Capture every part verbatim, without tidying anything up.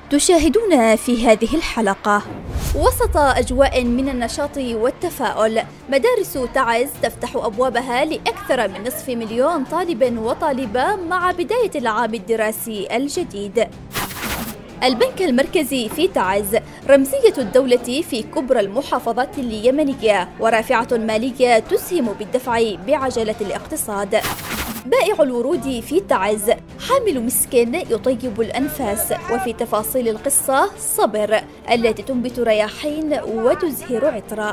تشاهدون في هذه الحلقة. وسط أجواء من النشاط والتفاؤل، مدارس تعز تفتح أبوابها لأكثر من نصف مليون طالب وطالبة مع بداية العام الدراسي الجديد. البنك المركزي في تعز رمزية الدولة في كبرى المحافظات اليمنية ورافعة مالية تسهم بالدفع بعجلة الاقتصاد. بائع الورود في تعز حامل مسك يطيب الأنفاس، وفي تفاصيل القصة صبر التي تنبت رياحين وتزهر عطرا.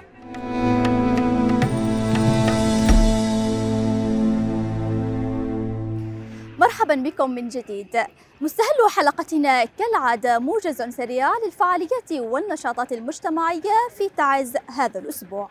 مرحبا بكم من جديد. مستهل حلقتنا كالعادة موجز سريع للفعاليات والنشاطات المجتمعية في تعز هذا الأسبوع.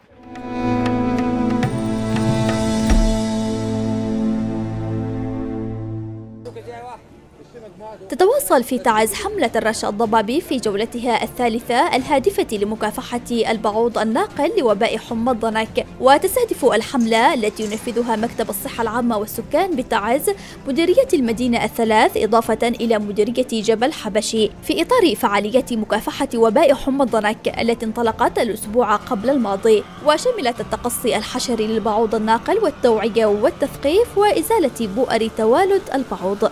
تتواصل في تعز حملة الرش الضبابي في جولتها الثالثة الهادفة لمكافحة البعوض الناقل لوباء حمى الضنك، وتستهدف الحملة التي ينفذها مكتب الصحة العامة والسكان بتعز مديرية المدينة الثلاث إضافة إلى مديرية جبل حبشي في إطار فعاليات مكافحة وباء حمى الضنك التي انطلقت الأسبوع قبل الماضي، وشملت التقصي الحشري للبعوض الناقل والتوعية والتثقيف وإزالة بؤر توالد البعوض.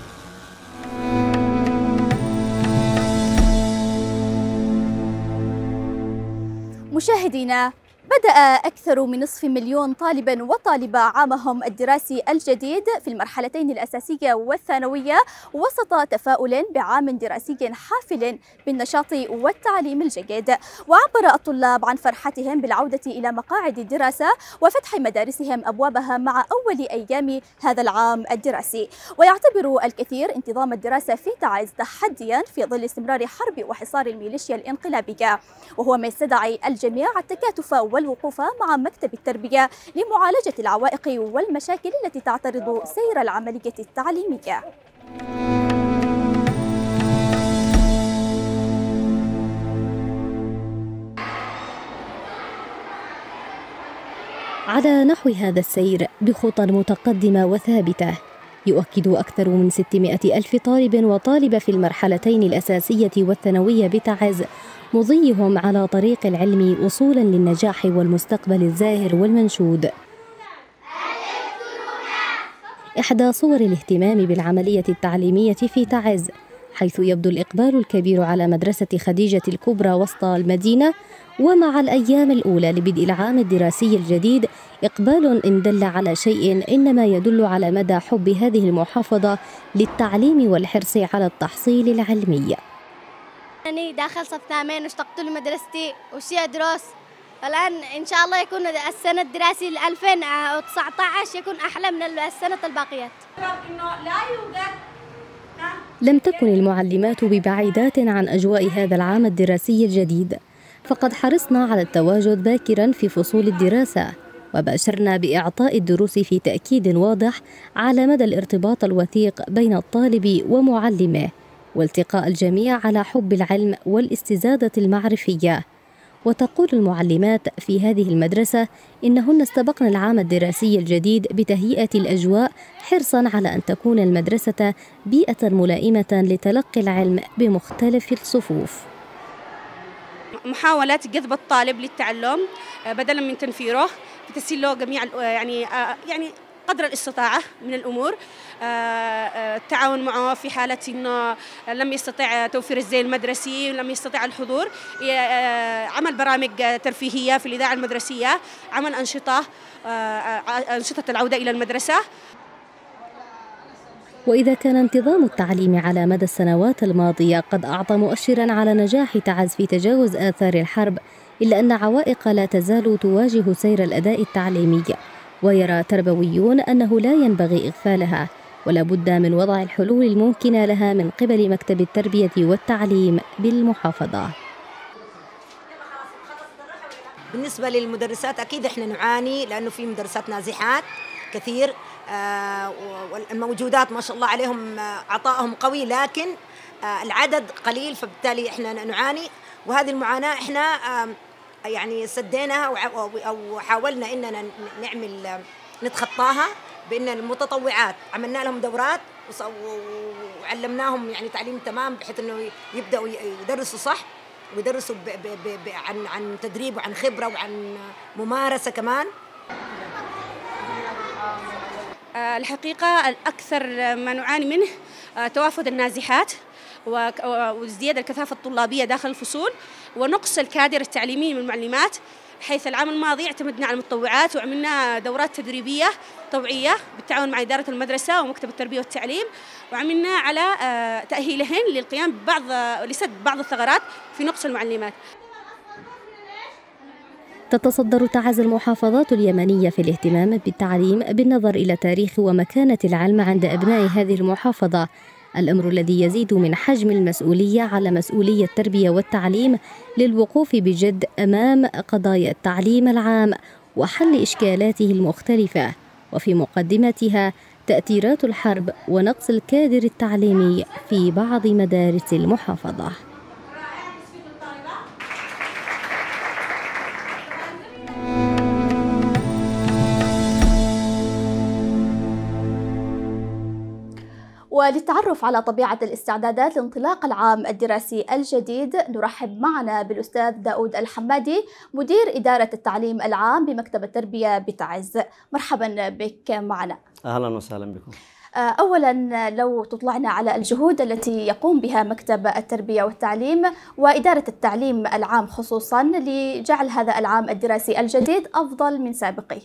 مشاهدينا، بدأ أكثر من نصف مليون طالب وطالبة عامهم الدراسي الجديد في المرحلتين الأساسية والثانوية وسط تفاؤل بعام دراسي حافل بالنشاط والتعليم الجيد. وعبر الطلاب عن فرحتهم بالعودة إلى مقاعد الدراسة وفتح مدارسهم أبوابها مع أول أيام هذا العام الدراسي. ويعتبر الكثير انتظام الدراسة في تعز تحديا في ظل استمرار حرب وحصار الميليشيا الانقلابية، وهو ما يستدعي الجميع التكاتف والوقوف مع مكتب التربية لمعالجة العوائق والمشاكل التي تعترض سير العملية التعليمية. على نحو هذا السير بخطى متقدمة وثابتة، يؤكد أكثر من ستمائة ألف طالب وطالبة في المرحلتين الأساسية والثانوية بتعز مضيهم على طريق العلم وصولا للنجاح والمستقبل الزاهر والمنشود. إحدى صور الاهتمام بالعملية التعليمية في تعز، حيث يبدو الإقبال الكبير على مدرسة خديجة الكبرى وسط المدينة، ومع الأيام الأولى لبدء العام الدراسي الجديد إقبال إن دل على شيء إنما يدل على مدى حب هذه المحافظة للتعليم والحرص على التحصيل العلمي. أنا داخل صف ثامن واشتقت لمدرستي وشي أدرس. الآن إن شاء الله يكون السنة الدراسي ألفين وتسعة عشر يكون أحلى من السنة الباقيات. لم تكن المعلمات ببعيدات عن أجواء هذا العام الدراسي الجديد، فقد حرصنا على التواجد باكرا في فصول الدراسة، وباشرنا بإعطاء الدروس في تأكيد واضح على مدى الارتباط الوثيق بين الطالب ومعلمه، والتقاء الجميع على حب العلم والاستزادة المعرفية. وتقول المعلمات في هذه المدرسة إنهن استبقن العام الدراسي الجديد بتهيئة الأجواء حرصا على أن تكون المدرسة بيئة ملائمة لتلقي العلم بمختلف الصفوف. محاولة جذب الطالب للتعلم بدلا من تنفيره، تسهيل له جميع يعني يعني قدر الاستطاعة من الأمور، التعاون معه في حالة أنه لم يستطع توفير الزي المدرسي، لم يستطع الحضور، عمل برامج ترفيهية في الإذاعة المدرسية، عمل أنشطة أنشطة العودة إلى المدرسة. وإذا كان انتظام التعليم على مدى السنوات الماضية قد أعطى مؤشرا على نجاح تعز في تجاوز آثار الحرب، إلا أن عوائق لا تزال تواجه سير الأداء التعليمي، ويرى تربويون أنه لا ينبغي إغفالها، ولا بد من وضع الحلول الممكنة لها من قبل مكتب التربية والتعليم بالمحافظة. بالنسبة للمدرسات أكيد إحنا نعاني، لأنه في مدرسات نازحات كثير، آه والموجودات ما شاء الله عليهم عطائهم قوي، لكن آه العدد قليل، فبالتالي إحنا نعاني. وهذه المعاناة إحنا آه يعني سديناها أو حاولنا إننا نعمل نتخطاها بأن المتطوعات عملنا لهم دورات وعلمناهم يعني تعليم تمام بحيث انه يبداوا يدرسوا صح ويدرسوا ب ب ب عن عن تدريب وعن خبره وعن ممارسه كمان. الحقيقه الاكثر ما نعاني منه توافد النازحات وازدياد الكثافه الطلابيه داخل الفصول ونقص الكادر التعليمي من المعلمات، حيث العام الماضي اعتمدنا على المتطوعات وعملنا دورات تدريبيه توعيه بالتعاون مع اداره المدرسه ومكتب التربيه والتعليم، وعملنا على تاهيلهن للقيام ببعض لسد بعض الثغرات في نقص المعلمات. تتصدر تعز المحافظات اليمنية في الاهتمام بالتعليم بالنظر إلى تاريخ ومكانة العلم عند أبناء هذه المحافظة، الأمر الذي يزيد من حجم المسؤولية على مسؤولي التربية والتعليم للوقوف بجد أمام قضايا التعليم العام وحل إشكالاته المختلفة، وفي مقدمتها تأثيرات الحرب ونقص الكادر التعليمي في بعض مدارس المحافظة. وللتعرف على طبيعة الاستعدادات لانطلاق العام الدراسي الجديد نرحب معنا بالأستاذ داود الحمادي مدير إدارة التعليم العام بمكتب التربية بتعز. مرحبا بك معنا. أهلا وسهلا بكم. أولا لو تطلعنا على الجهود التي يقوم بها مكتب التربية والتعليم وإدارة التعليم العام خصوصا لجعل هذا العام الدراسي الجديد أفضل من سابقيه.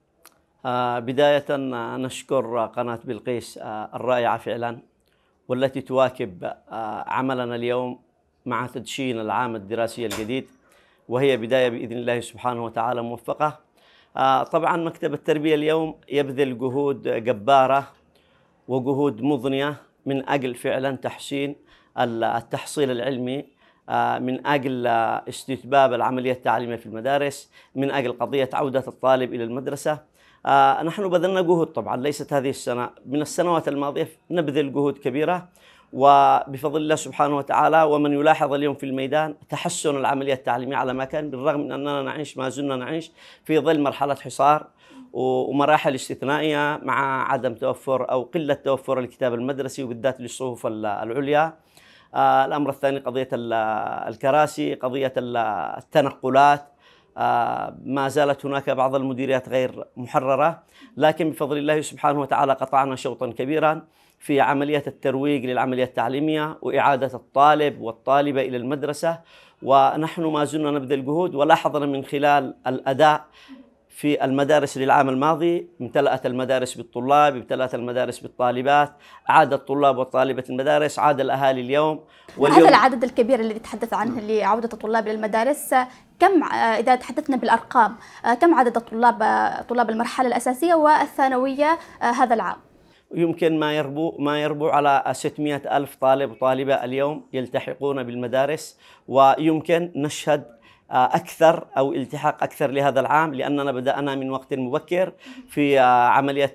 آه بداية نشكر قناة بلقيس آه الرائعة فعلا والتي تواكب آه عملنا اليوم مع تدشين العام الدراسي الجديد، وهي بداية بإذن الله سبحانه وتعالى موفقة. آه طبعا مكتب التربية اليوم يبذل جهود جبارة وجهود مضنية من أجل فعلا تحسين التحصيل العلمي، آه من أجل استتباب العملية التعليمية في المدارس، من أجل قضية عودة الطالب إلى المدرسة. آه نحن بذلنا جهود طبعا، ليست هذه السنة، من السنوات الماضية نبذل جهود كبيرة، وبفضل الله سبحانه وتعالى ومن يلاحظ اليوم في الميدان تحسن العملية التعليمية على ما كان، بالرغم من أننا نعيش ما زلنا نعيش في ظل مرحلة حصار ومراحل استثنائية مع عدم توفر أو قلة توفر الكتاب المدرسي وبالذات للصفوف العليا. آه الأمر الثاني قضية الكراسي، قضية التنقلات، آه ما زالت هناك بعض المديريات غير محررة، لكن بفضل الله سبحانه وتعالى قطعنا شوطا كبيرا في عملية الترويج للعملية التعليمية وإعادة الطالب والطالبة إلى المدرسة، ونحن ما زلنا نبذل جهود. ولاحظنا من خلال الأداء في المدارس للعام الماضي امتلأت المدارس بالطلاب، امتلأت المدارس بالطالبات، عاد الطلاب والطالبات المدارس، عاد الأهالي اليوم. هذا العدد الكبير الذي تحدث عنه لعودة الطلاب إلى المدارس، كم إذا تحدثنا بالأرقام كم عدد الطلاب طلاب المرحلة الأساسية والثانوية هذا العام؟ يمكن ما يربو ما يربو على ستمائة ألف طالب وطالبة اليوم يلتحقون بالمدارس، ويمكن نشهد أكثر أو التحاق أكثر لهذا العام، لأننا بدأنا من وقت مبكر في عملية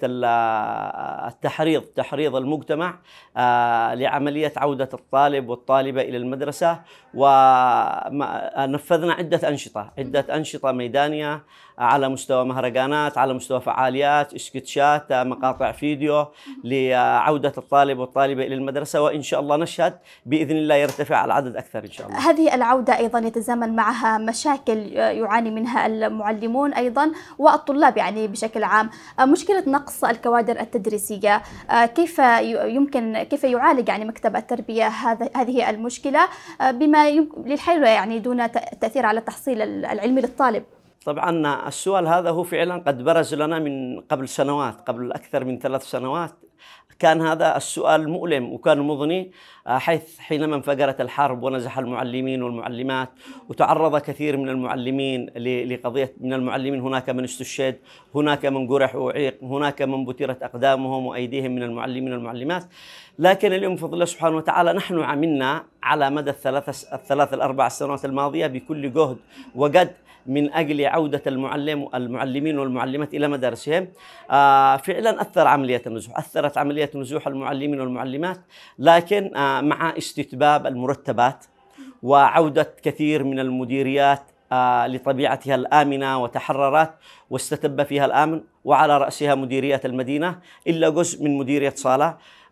التحريض تحريض المجتمع لعملية عودة الطالب والطالبة إلى المدرسة، ونفذنا عدة أنشطة عدة أنشطة ميدانية على مستوى مهرجانات، على مستوى فعاليات، اسكتشات، مقاطع فيديو لعودة الطالب والطالبة إلى المدرسة، وإن شاء الله نشهد بإذن الله يرتفع العدد أكثر إن شاء الله. هذه العودة أيضا يتزامن معها مشاكل يعاني منها المعلمون أيضا والطلاب يعني بشكل عام، مشكلة نقص الكوادر التدريسية، كيف يمكن كيف يعالج يعني مكتب التربية هذا هذه المشكلة بما للحل يعني دون تأثير على التحصيل العلمي للطالب؟ طبعا السؤال هذا هو فعلا قد برز لنا من قبل سنوات، قبل أكثر من ثلاث سنوات كان هذا السؤال مؤلم وكان مضني، حيث حينما انفجرت الحرب ونزح المعلمين والمعلمات وتعرض كثير من المعلمين لقضية، من المعلمين هناك من استشهد، هناك من جرح وأعيق، هناك من بترت أقدامهم وأيديهم من المعلمين والمعلمات. لكن اليوم بفضل الله سبحانه وتعالى نحن عملنا على مدى الثلاث الثلاث الأربع سنوات الماضية بكل جهد وجد من أجل عودة المعلم المعلمين والمعلمات إلى مدارسهم. آه فعلا أثر عملية النزوح، أثرت عملية نزوح المعلمين والمعلمات، لكن آه مع استتباب المرتبات وعودة كثير من المديريات آه لطبيعتها الآمنة وتحررت واستتب فيها الأمن، وعلى رأسها مديرية المدينة إلا جزء من مديرية صالة.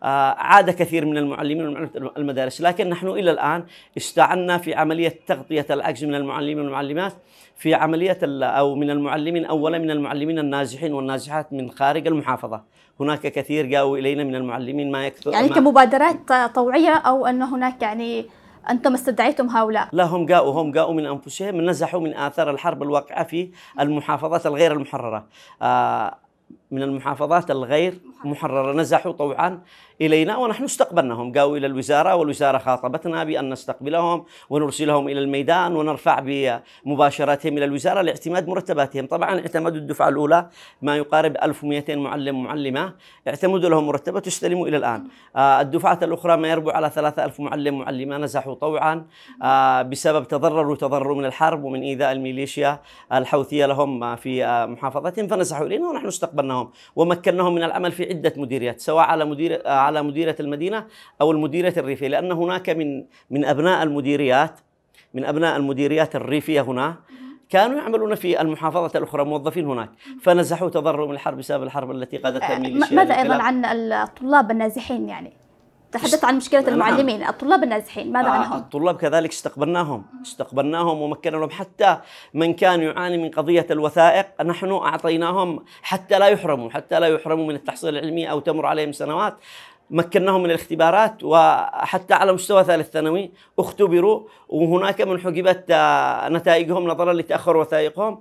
عاد كثير من المعلمين والمعلمات المدارس، لكن نحن إلى الآن استعنا في عملية تغطية العجز من المعلمين والمعلمات في عملية أو من المعلمين، أولا من المعلمين النازحين والنازحات من خارج المحافظة. هناك كثير جاءوا إلينا من المعلمين ما يكثر يعني كمبادرات طوعية، أو أن هناك يعني أنتم استدعيتم هؤلاء؟ لا، هم جاءوا هم جاءوا من أنفسهم، نزحوا من آثار الحرب الواقعة في المحافظات الغير المحررة. آه من المحافظات الغير محررة نزحوا طوعا إلينا، ونحن استقبلناهم. جاءوا إلى الوزارة، والوزارة خاطبتنا بأن نستقبلهم ونرسلهم إلى الميدان ونرفع بمباشرتهم إلى الوزارة لاعتماد مرتباتهم. طبعا اعتمدوا الدفعة الأولى ما يقارب ألف ومئتين معلم ومعلمة، اعتمدوا لهم مرتبات تستلموا إلى الآن. آه الدفعات الأخرى ما يربو على ثلاثة آلاف معلم ومعلمة نزحوا طوعا آه بسبب تضرروا تضرروا من الحرب ومن إيذاء الميليشيا الحوثية لهم في آه محافظتهم، فنزحوا إلينا ونحن استقبلناهم ومكناهم من العمل في عدة مديريات، سواء على مدير على مديرية المدينة أو المديرية الريفية، لأن هناك من من أبناء المديريات من أبناء المديريات الريفية هنا كانوا يعملون في المحافظة الأخرى، موظفين هناك، فنزحوا تضرروا من الحرب بسبب الحرب التي قادتها الميليشيا. ماذا أيضا عن الطلاب النازحين؟ يعني تحدث عن مشكلة المعلمين، الطلاب النازحين ماذا عنهم؟ الطلاب كذلك استقبلناهم استقبلناهم ومكنا لهم، حتى من كان يعاني من قضية الوثائق نحن أعطيناهم حتى لا يحرموا حتى لا يحرموا من التحصيل العلمي أو تمر عليهم سنوات. مكناهم من الاختبارات، وحتى على مستوى ثالث ثانوي اختبروا، وهناك من حجبت نتائجهم نظرا لتأخر وثائقهم،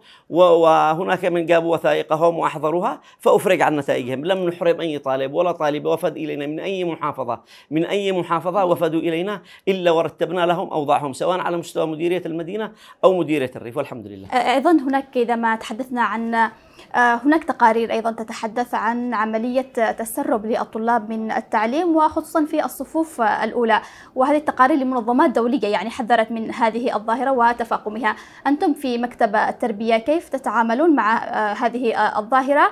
وهناك من جابوا وثائقهم وأحضروها فأفرج عن نتائجهم. لم نحرم أي طالب ولا طالبة وفد إلينا من أي محافظة من أي محافظة وفدوا إلينا إلا ورتبنا لهم أوضاعهم، سواء على مستوى مديرية المدينة أو مديرية الريف، والحمد لله. أيضا هناك إذا ما تحدثنا عن هناك تقارير أيضا تتحدث عن عملية تسرب للطلاب من التعليم وخصوصا في الصفوف الأولى، وهذه التقارير لمنظمات دولية يعني حذرت من هذه الظاهرة وتفاقمها. أنتم في مكتب التربية كيف تتعاملون مع هذه الظاهرة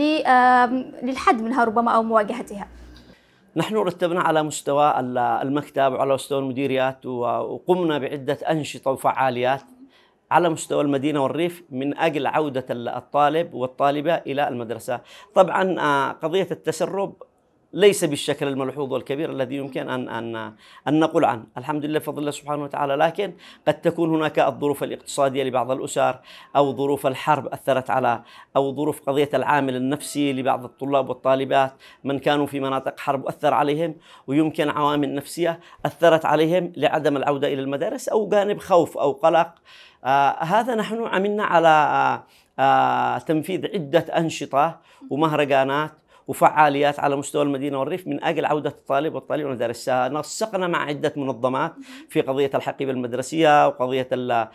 للحد منها ربما أو مواجهتها؟ نحن رتبنا على مستوى المكتب وعلى مستوى المديريات، وقمنا بعدة أنشطة وفعاليات على مستوى المدينة والريف من أجل عودة الطالب والطالبة إلى المدرسة. طبعا قضية التسرب ليس بالشكل الملحوظ والكبير الذي يمكن أن أن أن نقول عنه، الحمد لله بفضل الله سبحانه وتعالى، لكن قد تكون هناك الظروف الاقتصادية لبعض الأسر، أو ظروف الحرب أثرت على، أو ظروف قضية العامل النفسي لبعض الطلاب والطالبات من كانوا في مناطق حرب أثر عليهم، ويمكن عوامل نفسية أثرت عليهم لعدم العودة إلى المدارس، أو جانب خوف أو قلق. آه هذا نحن عملنا على آه آه تنفيذ عدة أنشطة ومهرجانات وفعاليات على مستوى المدينة والريف من أجل عودة الطالب والطالب والمدارس. نسقنا مع عدة منظمات في قضية الحقيبة المدرسية وقضية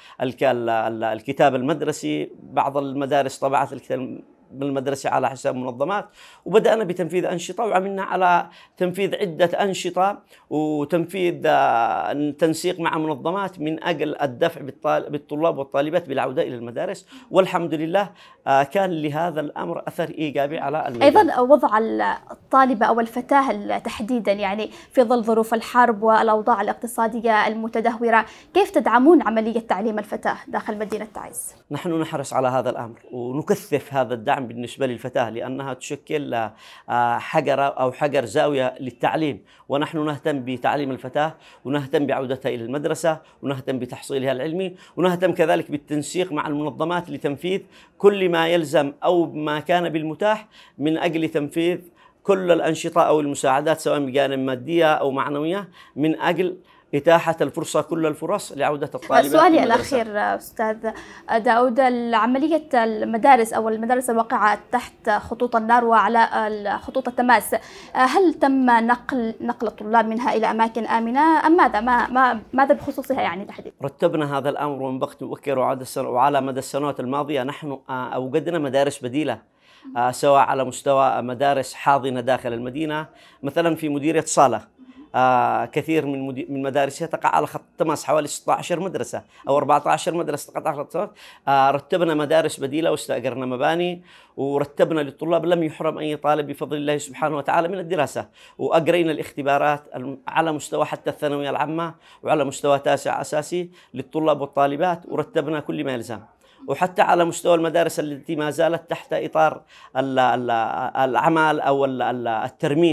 الكتاب المدرسي. بعض المدارس طبعت الكتاب بالمدرسة على حساب منظمات، وبدأنا بتنفيذ أنشطة، وعملنا على تنفيذ عدة أنشطة وتنفيذ تنسيق مع منظمات من أجل الدفع بالطلاب والطالبات بالعودة إلى المدارس، والحمد لله كان لهذا الأمر أثر إيجابي على المدارس. أيضا وضع الطالبة أو الفتاة تحديدا يعني في ظل ظروف الحرب والأوضاع الاقتصادية المتدهورة، كيف تدعمون عملية تعليم الفتاة داخل مدينة تعز؟ نحن نحرص على هذا الأمر ونكثف هذا الدعم بالنسبة للفتاة، لأنها تشكل حجر أو حجر زاوية للتعليم، ونحن نهتم بتعليم الفتاة ونهتم بعودتها إلى المدرسة ونهتم بتحصيلها العلمي، ونهتم كذلك بالتنسيق مع المنظمات لتنفيذ كل ما يلزم أو ما كان بالمتاح من أجل تنفيذ كل الأنشطة أو المساعدات سواء بجانب مادية أو معنوية من أجل إتاحة الفرصة كل الفرص لعودة الطالبات. سؤالي الأخير أستاذ داود، عملية المدارس أو المدارس الواقعة تحت خطوط النار وعلى خطوط التماس، هل تم نقل نقل الطلاب منها إلى أماكن آمنة أم ماذا؟ ما ما ماذا بخصوصها يعني تحديدا؟ رتبنا هذا الأمر ومن وقت مبكر، وعلى مدى السنوات الماضية نحن أوجدنا مدارس بديلة، سواء على مستوى مدارس حاضنة داخل المدينة، مثلا في مديرية صالة آه كثير من من مدارسها تقع على خط التماس، حوالي ستة عشر مدرسة أو أربعة عشر مدرسة تقع على خط التماس. آه رتبنا مدارس بديلة واستأجرنا مباني، ورتبنا للطلاب لم يحرم أي طالب بفضل الله سبحانه وتعالى من الدراسة، وأجرينا الاختبارات على مستوى حتى الثانوية العامة وعلى مستوى تاسع أساسي للطلاب والطالبات، ورتبنا كل ما يلزم. وحتى على مستوى المدارس التي ما زالت تحت إطار العمل أو الترميم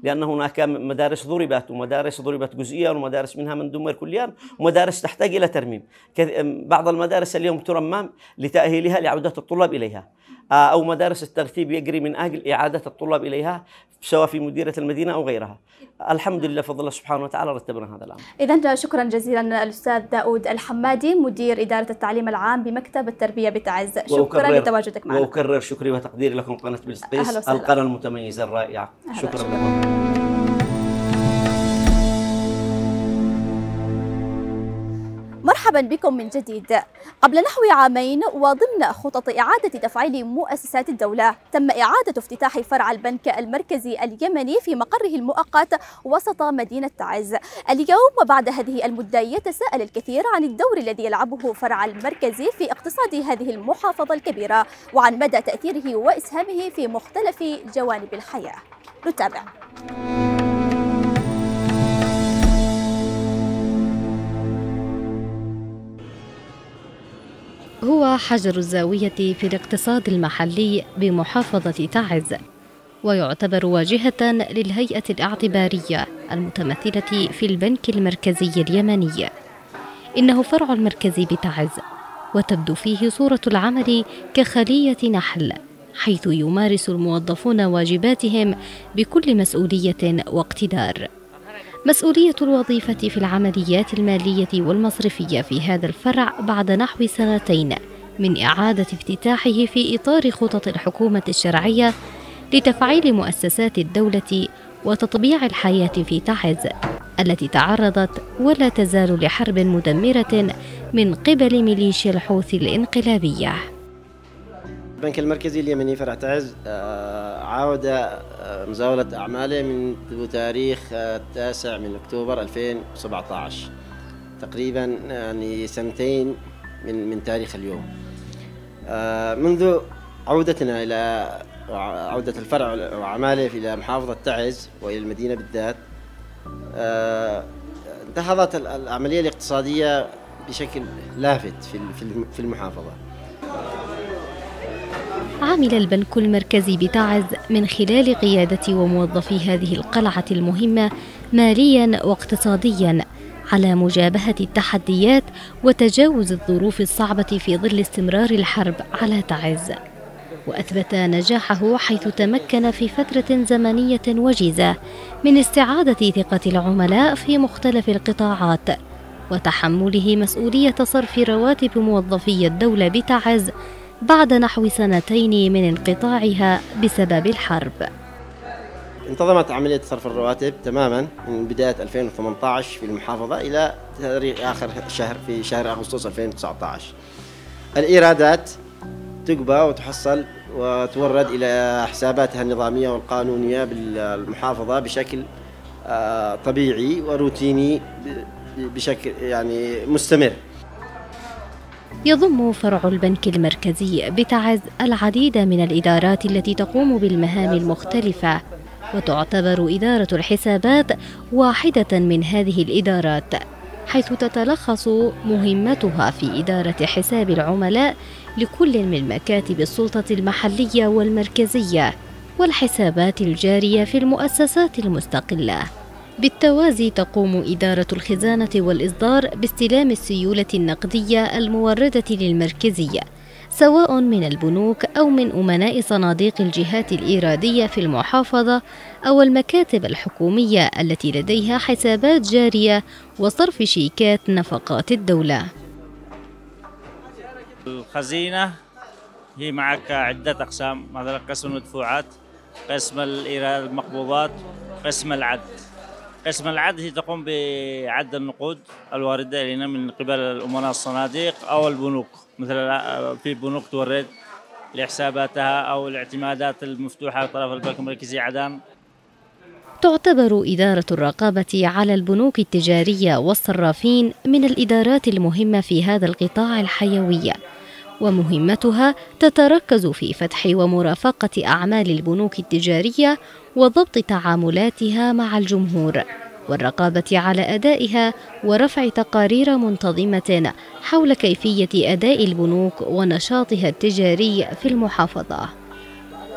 لأن هناك مدارس ضربت ومدارس ضربت جزئيا ومدارس منها من دمر كليا ومدارس تحتاج إلى ترميم. بعض المدارس اليوم ترمم لتأهيلها لعودة الطلاب إليها، أو مدارس الترتيب يجري من أجل إعادة الطلاب إليها سواء في مديرية المدينة أو غيرها. الحمد لله فضل الله سبحانه وتعالى رتبنا هذا الأمر. إذن شكرا جزيلا الأستاذ داود الحمادي مدير إدارة التعليم العام بمكتب التربية بتعز، شكرا لتواجدك معنا. وأكرر شكري وتقديري لكم قناة بلقيس القناة المتميزة الرائعة. شكرا لكم. مرحبا بكم من جديد. قبل نحو عامين وضمن خطط إعادة تفعيل مؤسسات الدولة تم إعادة افتتاح فرع البنك المركزي اليمني في مقره المؤقت وسط مدينة تعز. اليوم وبعد هذه المدة يتساءل الكثير عن الدور الذي يلعبه فرع المركزي في اقتصاد هذه المحافظة الكبيرة وعن مدى تأثيره وإسهامه في مختلف جوانب الحياة. نتابع. هو حجر الزاوية في الاقتصاد المحلي بمحافظة تعز، ويعتبر واجهة للهيئة الاعتبارية المتمثلة في البنك المركزي اليمني. إنه فرع المركزي بتعز، وتبدو فيه صورة العمل كخلية نحل، حيث يمارس الموظفون واجباتهم بكل مسؤولية واقتدار. مسؤولية الوظيفة في العمليات المالية والمصرفية في هذا الفرع بعد نحو سنتين من إعادة افتتاحه في إطار خطط الحكومة الشرعية لتفعيل مؤسسات الدولة وتطبيع الحياة في تعز التي تعرضت ولا تزال لحرب مدمرة من قبل ميليشيا الحوثي الانقلابية. البنك المركزي اليمني فرع تعز عاود مزاولة أعماله من تاريخ التاسع من أكتوبر ألفين وسبعة عشر، تقريبا يعني سنتين من من تاريخ اليوم. منذ عودتنا إلى عودة الفرع وأعماله إلى محافظة تعز وإلى المدينة بالذات، انتهضت العملية الاقتصادية بشكل لافت في المحافظة. عمل البنك المركزي بتعز من خلال قيادة وموظفي هذه القلعة المهمة مالياً واقتصادياً على مجابهة التحديات وتجاوز الظروف الصعبة في ظل استمرار الحرب على تعز، وأثبت نجاحه حيث تمكن في فترة زمنية وجيزة من استعادة ثقة العملاء في مختلف القطاعات وتحمله مسؤولية صرف رواتب موظفي الدولة بتعز بعد نحو سنتين من انقطاعها بسبب الحرب. انتظمت عملية صرف الرواتب تماما من بداية ألفين وثمانية عشر في المحافظة إلى تاريخ آخر شهر في شهر أغسطس ألفين وتسعة عشر. الإيرادات تقبى وتحصل وتورد إلى حساباتها النظامية والقانونية بالمحافظة بشكل طبيعي وروتيني بشكل يعني مستمر. يضم فرع البنك المركزي بتعز العديد من الإدارات التي تقوم بالمهام المختلفة، وتعتبر إدارة الحسابات واحدة من هذه الإدارات، حيث تتلخص مهمتها في إدارة حساب العملاء لكل من مكاتب السلطة المحلية والمركزية والحسابات الجارية في المؤسسات المستقلة. بالتوازي تقوم إدارة الخزانة والإصدار باستلام السيولة النقدية الموردة للمركزية سواء من البنوك أو من أمناء صناديق الجهات الإيرادية في المحافظة أو المكاتب الحكومية التي لديها حسابات جارية وصرف شيكات نفقات الدولة. الخزينة هي معك عدة أقسام، مثلا قسم المدفوعات، قسم الإيراد المقبوضات، قسم العد. قسم العد هي تقوم بعد النقود الواردة إلينا من قبل الأمناء الصناديق أو البنوك، مثلا في بنوك تورد لحساباتها أو الاعتمادات المفتوحة طرف البنك المركزي عدن. تعتبر إدارة الرقابة على البنوك التجارية والصرافين من الإدارات المهمة في هذا القطاع الحيوي، ومهمتها تتركز في فتح ومرافقة أعمال البنوك التجارية وضبط تعاملاتها مع الجمهور والرقابة على أدائها ورفع تقارير منتظمة حول كيفية أداء البنوك ونشاطها التجاري في المحافظة.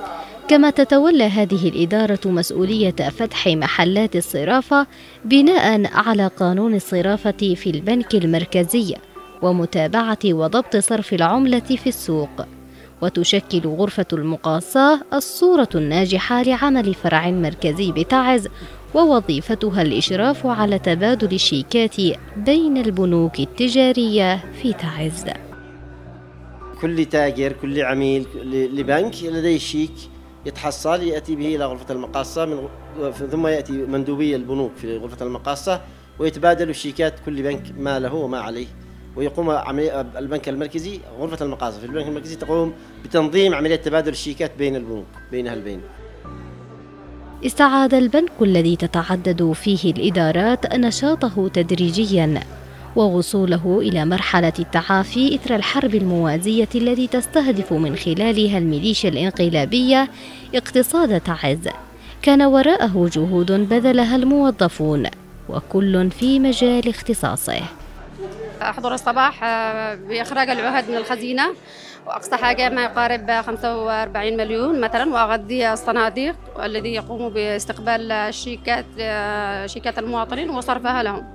كما تتولى هذه الإدارة مسؤولية فتح محلات الصرافة بناء على قانون الصرافة في البنك المركزي ومتابعة وضبط صرف العملة في السوق. وتشكل غرفة المقاصاة الصورة الناجحة لعمل فرع مركزي بتعز، ووظيفتها الإشراف على تبادل الشيكات بين البنوك التجارية في تعز. كل تاجر، كل عميل لبنك لديه شيك يتحصل يأتي به إلى غرفة المقاصة، من ثم يأتي مندوبي البنوك في غرفة المقاصة ويتبادل الشيكات كل بنك ما له وما عليه. ويقوم البنك المركزي، غرفة المقاصة في البنك المركزي تقوم بتنظيم عملية تبادل الشيكات بين البنوك بينها البين. استعاد البنك الذي تتعدد فيه الإدارات نشاطه تدريجياً، ووصوله إلى مرحلة التعافي إثر الحرب الموازية التي تستهدف من خلالها الميليشيا الانقلابية اقتصاد تعز، كان وراءه جهود بذلها الموظفون وكل في مجال اختصاصه. أحضر الصباح بإخراج العهد من الخزينة، وأقصى حاجة ما يقارب خمسة وأربعين مليون مثلا، وأغذي الصناديق الذي يقوم باستقبال الشيكات شيكات المواطنين وصرفها لهم.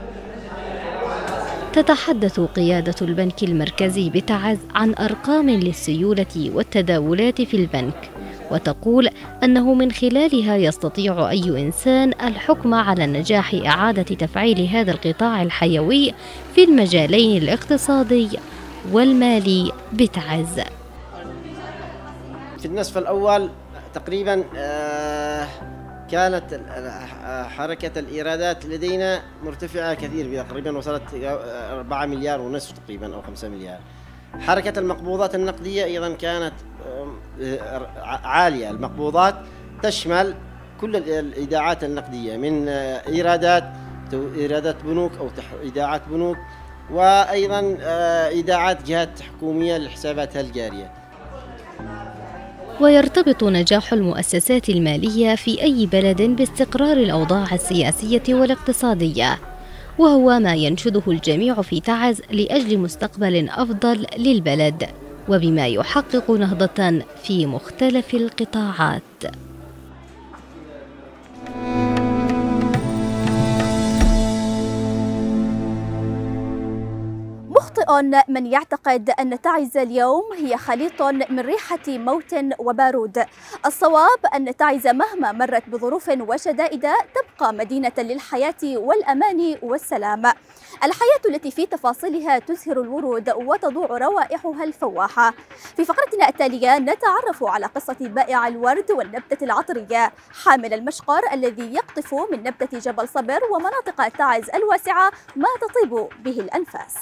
تتحدث قيادة البنك المركزي بتعز عن أرقام للسيولة والتداولات في البنك، وتقول أنه من خلالها يستطيع أي إنسان الحكم على نجاح إعادة تفعيل هذا القطاع الحيوي في المجالين الاقتصادي والمالي بتعز. في النصف الأول تقريبا كانت حركة الإيرادات لدينا مرتفعة كثير، تقريبا وصلت أربعة مليار ونصف تقريبا أو خمسة مليار. حركة المقبوضات النقدية أيضا كانت عالية. المقبوضات تشمل كل الإيداعات النقدية من إيرادات إيرادات بنوك أو إيداعات بنوك، وأيضا إيداعات جهات حكومية لحساباتها الجارية. ويرتبط نجاح المؤسسات المالية في أي بلد باستقرار الأوضاع السياسية والاقتصادية، وهو ما ينشده الجميع في تعز لأجل مستقبل أفضل للبلد، وبما يحقق نهضة في مختلف القطاعات. مخطئ من يعتقد أن تعز اليوم هي خليط من ريحة موت وبارود. الصواب أن تعز مهما مرت بظروف وشدائد تبقى مدينة للحياة والأمان والسلام، الحياة التي في تفاصيلها تزهر الورود وتضوع روائحها الفواحة. في فقرتنا التالية نتعرف على قصة بائع الورد والنبتة العطرية حامل المشقر الذي يقطف من نبتة جبل صبر ومناطق تعز الواسعة ما تطيب به الأنفاس.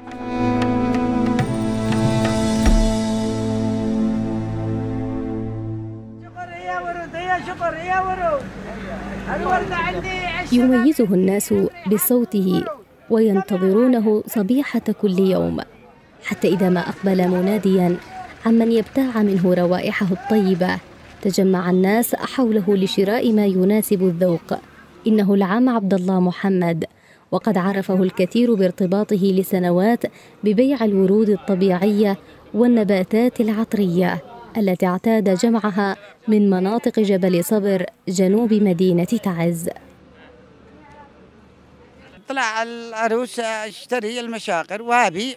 يميزه الناس بصوته وينتظرونه صبيحة كل يوم، حتى إذا ما أقبل مناديا عمن يبتاع منه روائحه الطيبة تجمع الناس حوله لشراء ما يناسب الذوق. إنه العم عبد الله محمد، وقد عرفه الكثير بارتباطه لسنوات ببيع الورود الطبيعية والنباتات العطرية التي اعتاد جمعها من مناطق جبل صبر جنوب مدينة تعز. طلع العروس اشتري المشاقر وابي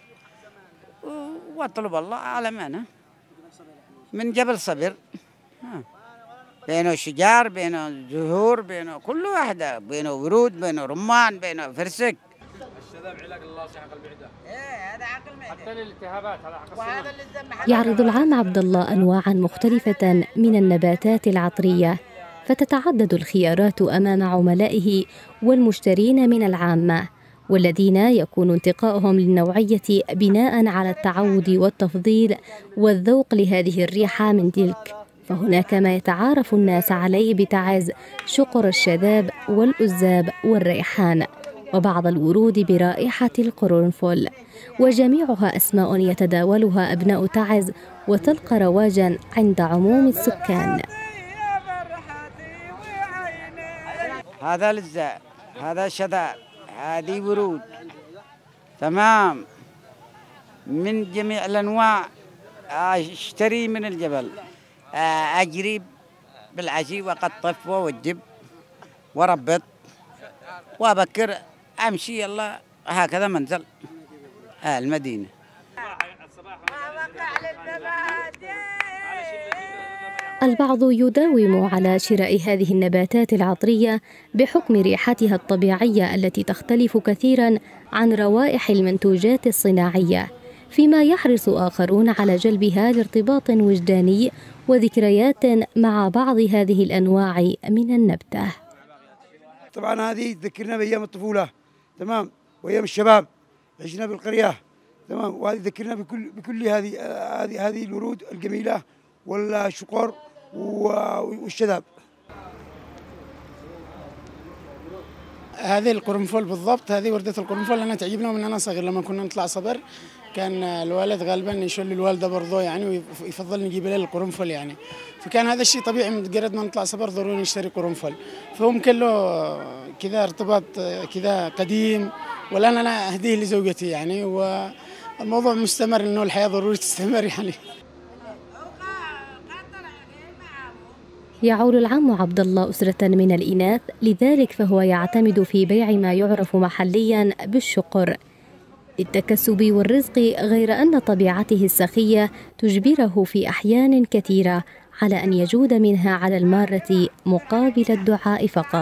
واطلب الله على مانا من جبل صبر، بينه شجار، بينه زهور، بينه كل واحدة، بينه ورود، بينه رمان، بينه فرسك. الشذاب علاج الله صحة المعدة. ايه هذا عقل المعدة. حتى للالتهابات هذا عقل. وهذا اللي الدم. يعرض العام عبد الله أنواعا مختلفة من النباتات العطرية، فتتعدد الخيارات أمام عملائه والمشترين من العامة، والذين يكون انتقائهم للنوعية بناء على التعود والتفضيل والذوق لهذه الريحة من تلك. فهناك ما يتعارف الناس عليه بتعز شقر الشذاب والأزاب والريحان، وبعض الورود برائحة القرنفل، وجميعها أسماء يتداولها أبناء تعز وتلقى رواجا عند عموم السكان. هذا لزاء، هذا شذاب، هذه ورود، تمام، من جميع الأنواع. اشتري من الجبل، أجري بالعشي وأقطف وأوجب وربط وأبكر أمشي يلا هكذا منزل آه المدينة. البعض يداوم على شراء هذه النباتات العطرية بحكم ريحتها الطبيعية التي تختلف كثيراً عن روائح المنتوجات الصناعية، فيما يحرص آخرون على جلبها لارتباط وجداني وذكريات مع بعض هذه الأنواع من النبتة. طبعاً هذه تذكرنا بأيام الطفولة، تمام، وأيام الشباب عشنا بالقرية، تمام، وهذه تذكرنا بكل بكل هذه هذه هذه الورود الجميلة والشقر والشذاب. هذه القرنفل بالضبط، هذه وردة القرنفل أنا تعجبنا من أنا صغير. لما كنا نطلع صبر كان الوالد غالبا يشل الوالدة برضه يعني ويفضل نجيب له القرنفل يعني، فكان هذا الشيء طبيعي من قرد ما نطلع صبر ضروري نشتري قرنفل، فهو يمكن له كذا ارتباط كذا قديم، والآن أنا أهديه لزوجتي يعني، والموضوع مستمر إنه الحياة ضروري تستمر يعني. يعول العم عبد الله أسرة من الإناث، لذلك فهو يعتمد في بيع ما يعرف محليا بالشقر للتكسب والرزق، غير أن طبيعته السخية تجبره في أحيان كثيرة على أن يجود منها على المارة مقابل الدعاء فقط.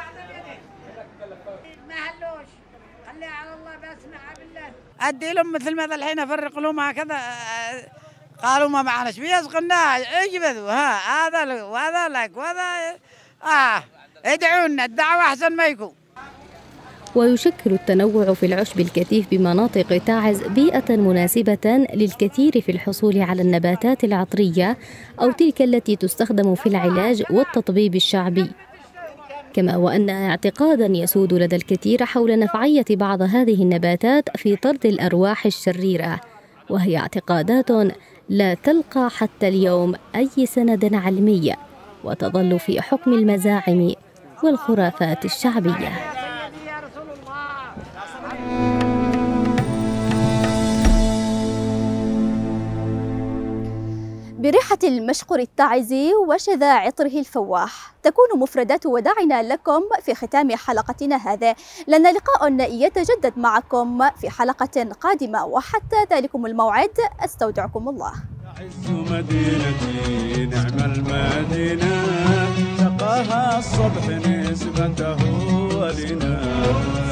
أدي لهم مثل ما الحين أفرق لهم هكذا، قالوا ما معنا شوية قلنا اجبدوا ها هذا لك وهذا لك وهذا آه ادعونا الدعوة أحسن ما يكون. ويشكل التنوع في العشب الكثيف بمناطق تعز بيئة مناسبة للكثير في الحصول على النباتات العطرية أو تلك التي تستخدم في العلاج والتطبيب الشعبي، كما وأن اعتقادا يسود لدى الكثير حول نفعية بعض هذه النباتات في طرد الأرواح الشريرة، وهي اعتقادات لا تلقى حتى اليوم أي سند علمي، وتظل في حكم المزاعم والخرافات الشعبية. بريحة المشقر التعزي وشذا عطره الفواح تكون مفردات وداعنا لكم في ختام حلقتنا هذا، لنا لقاء يتجدد معكم في حلقة قادمة، وحتى ذلكم الموعد أستودعكم الله. عز مدينتي نعم المدينة، سقاها الصبح نسبته ولنا.